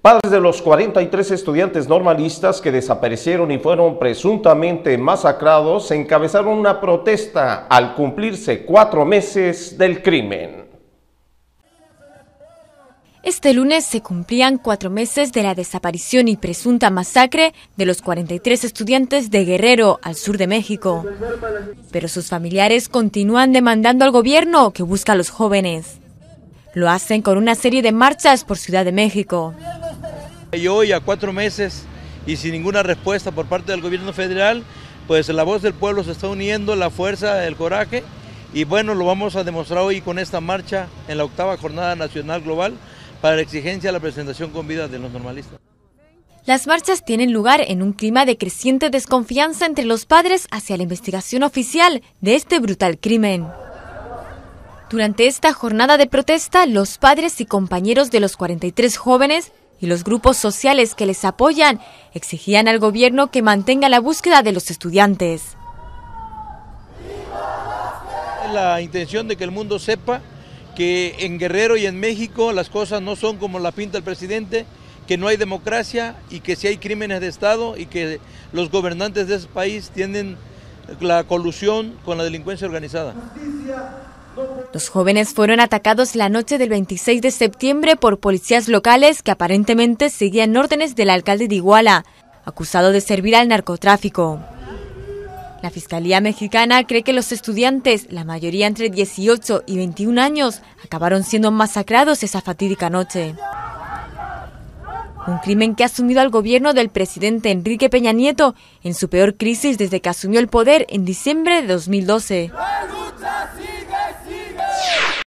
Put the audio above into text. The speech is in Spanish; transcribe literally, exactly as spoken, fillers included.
Padres de los cuarenta y tres estudiantes normalistas que desaparecieron y fueron presuntamente masacrados encabezaron una protesta al cumplirse cuatro meses del crimen. Este lunes se cumplían cuatro meses de la desaparición y presunta masacre de los cuarenta y tres estudiantes de Guerrero, al sur de México. Pero sus familiares continúan demandando al gobierno que busca a los jóvenes. Lo hacen con una serie de marchas por Ciudad de México. Y hoy, a cuatro meses y sin ninguna respuesta por parte del gobierno federal, pues la voz del pueblo se está uniendo, la fuerza, el coraje, y bueno, lo vamos a demostrar hoy con esta marcha en la octava Jornada Nacional Global para la exigencia de la presentación con vida de los normalistas. Las marchas tienen lugar en un clima de creciente desconfianza entre los padres hacia la investigación oficial de este brutal crimen. Durante esta jornada de protesta, los padres y compañeros de los cuarenta y tres jóvenes y los grupos sociales que les apoyan exigían al gobierno que mantenga la búsqueda de los estudiantes. La intención de que el mundo sepa que en Guerrero y en México las cosas no son como la pinta el presidente, que no hay democracia y que sí hay crímenes de Estado y que los gobernantes de ese país tienen la colusión con la delincuencia organizada. Los jóvenes fueron atacados la noche del veintiséis de septiembre por policías locales que aparentemente seguían órdenes del alcalde de Iguala, acusado de servir al narcotráfico. La Fiscalía Mexicana cree que los estudiantes, la mayoría entre dieciocho y veintiún años, acabaron siendo masacrados esa fatídica noche. Un crimen que ha sumido al gobierno del presidente Enrique Peña Nieto en su peor crisis desde que asumió el poder en diciembre de dos mil doce.